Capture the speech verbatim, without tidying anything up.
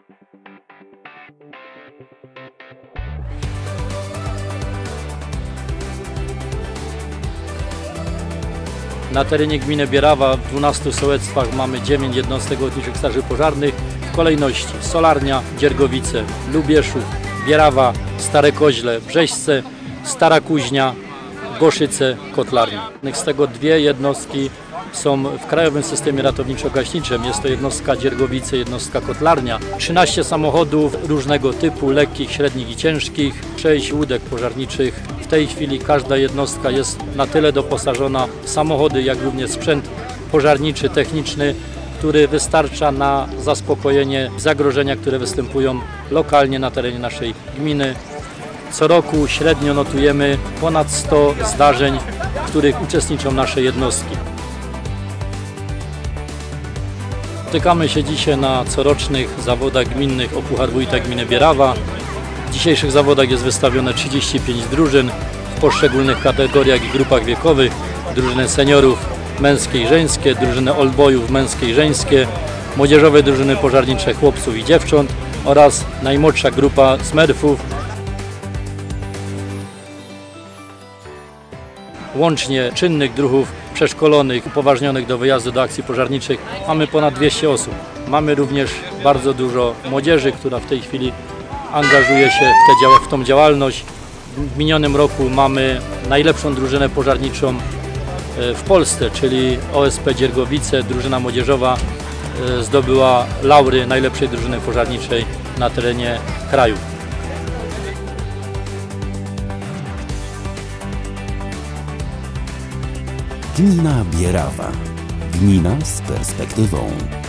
Na terenie gminy Bierawa w dwunastu sołectwach mamy dziewięć jednostek ochotniczych straży pożarnych w kolejności Solarnia, Dziergowice, Lubieszów, Bierawa, Stare Koźle, Brzeźce, Stara Kuźnia, Goszyce, Kotlarnia. Z tego dwie jednostki są w Krajowym Systemie Ratowniczo-Gaśniczym. Jest to jednostka Dziergowice, jednostka Kotlarnia. trzynaście samochodów różnego typu, lekkich, średnich i ciężkich, sześć łódek pożarniczych. W tej chwili każda jednostka jest na tyle doposażona w samochody, jak również sprzęt pożarniczy, techniczny, który wystarcza na zaspokojenie zagrożenia, które występują lokalnie na terenie naszej gminy. Co roku średnio notujemy ponad sto zdarzeń, w których uczestniczą nasze jednostki. Spotykamy się dzisiaj na corocznych zawodach gminnych o Puchar Wójta Gminy Bierawa. W dzisiejszych zawodach jest wystawione trzydzieści pięć drużyn w poszczególnych kategoriach i grupach wiekowych. Drużyny seniorów męskie i żeńskie, drużyny oldboyów męskie i żeńskie, młodzieżowe drużyny pożarnicze chłopców i dziewcząt oraz najmłodsza grupa smurfów. Łącznie czynnych druhów przeszkolonych, upoważnionych do wyjazdu do akcji pożarniczych mamy ponad dwieście osób. Mamy również bardzo dużo młodzieży, która w tej chwili angażuje się w, te, w tą działalność. W minionym roku mamy najlepszą drużynę pożarniczą w Polsce, czyli O S P Dziergowice. Drużyna młodzieżowa zdobyła laury najlepszej drużyny pożarniczej na terenie kraju. Gmina Bierawa. Gmina z perspektywą.